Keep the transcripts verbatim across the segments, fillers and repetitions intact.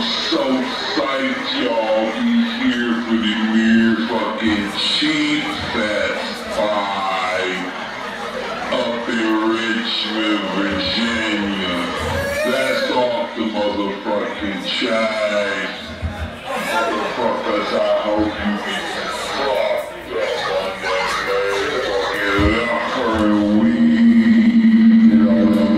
I'm so psyched, y'all, be here for the near fucking Cheapfest five up in Richmond, Virginia. That's off the motherfucking chain. Motherfuckers, I hope you get fucked up on that fucking locker weed, you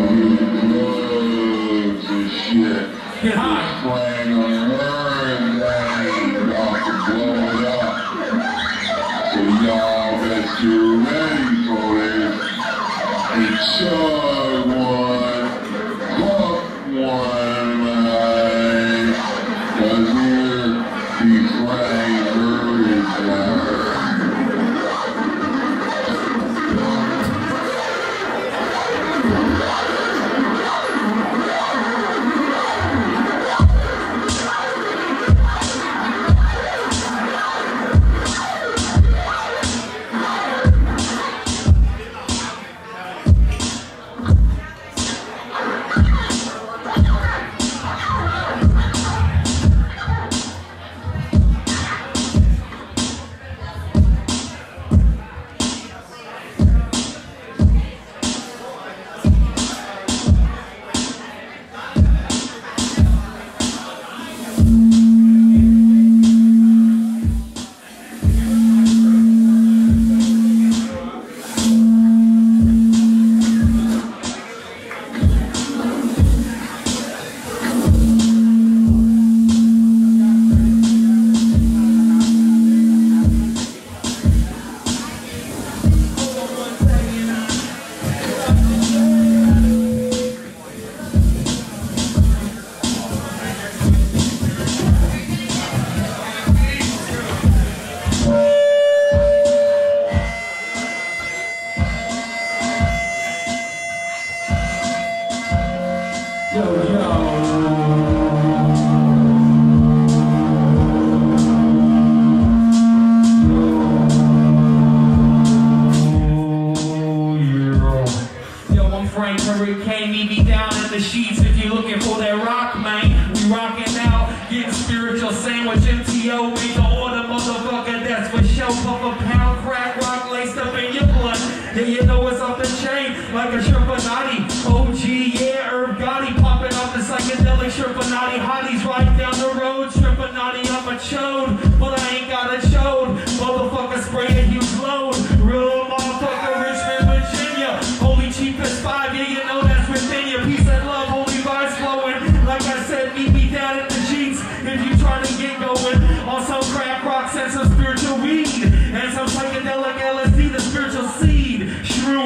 know, drugs and shit. Get high. Playing on her and about to blow it up. So y'all best get ready for this. And chug one, fuck one, man. Cause here, these flaggers is there. Motherfucker spray a huge load. Real motherfucker, Richmond, Virginia. Holy Cheapfest five, yeah, you know that's within you. Peace and love, holy vibes flowing. Like I said, meet me down at the Jeeps if you trying to get going. On some crack rocks and some spiritual weed. And some psychedelic L S D, the spiritual seed. Shroom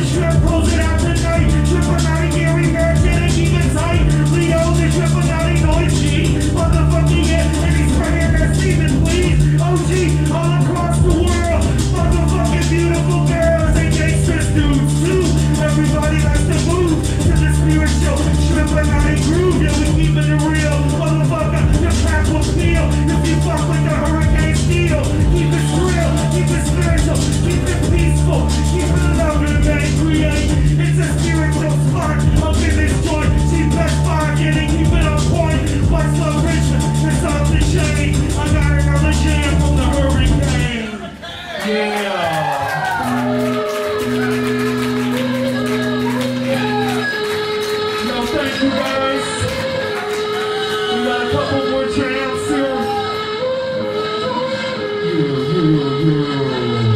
shrimp, close it out tonight. Triple night, Gary Merchant, and keep it tight. Leo, the triple night, noisy. Motherfucking yeah, and he's spraying that semen, please. O G, all across the world. Motherfucking beautiful girls and gangsters, dudes, too. Everybody likes to move to the spiritual. Triple night groove, yeah, we keeping it real. Motherfucker, the pack will peel. If you fuck with the hurricane steel, keep it real, keep it spiritual, keep it peaceful, keep it loving, man, create. It's a spiritual spark up in this joint. Cheapfest five, yeah, they keep it on point. What's up, Richmond? It's off the chain. I got another jam from the hurricane. Yeah. Yo, thank you guys. We got a couple more jams here. Yeah, yeah, yeah.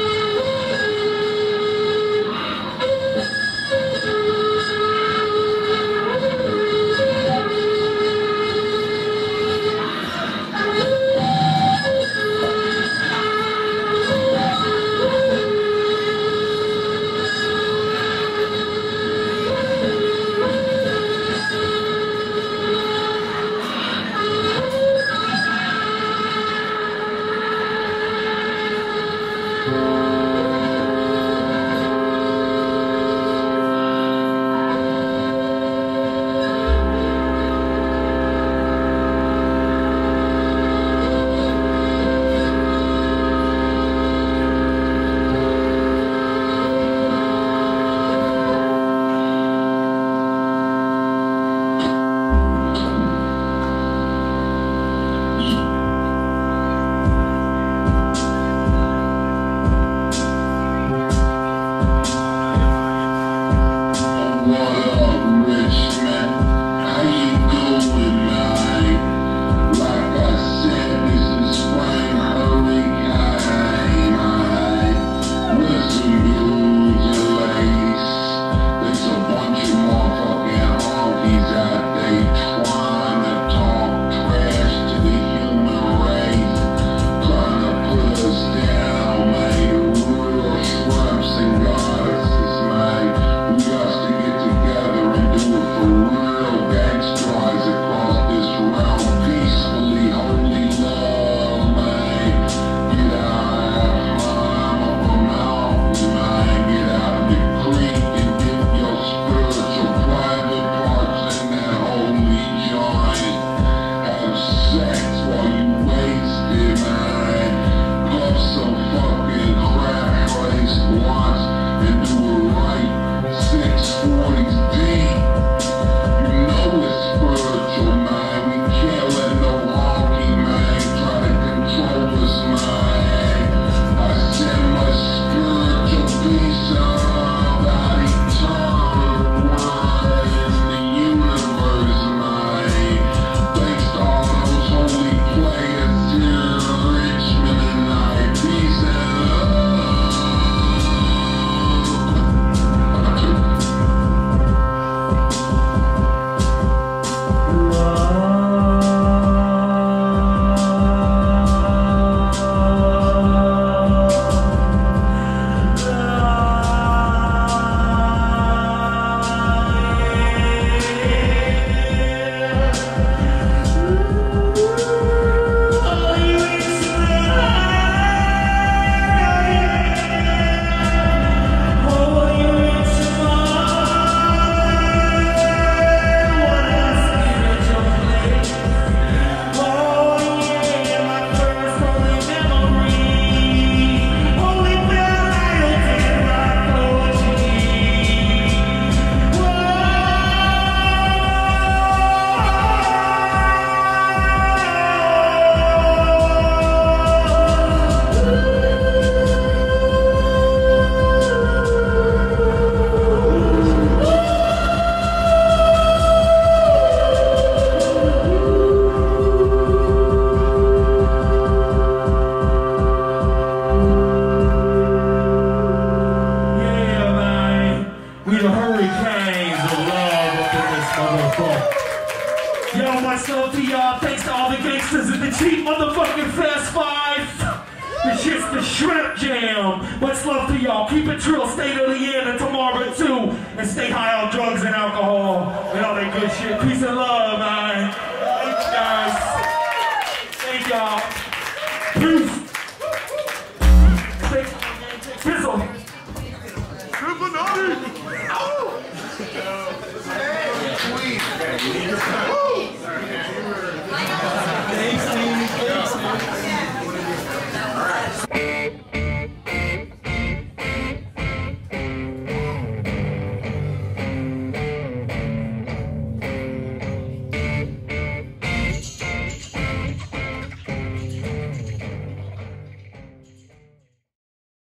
Cheap motherfucking Fast Five. This shit's the Shrimp Jam. Much love to y'all. Keep it real. State of the end. And tomorrow. and stay high on drugs and alcohol and all that good shit. Peace and love, man. Thank you, guys. Thank y'all. Peace. Fizzle. Triple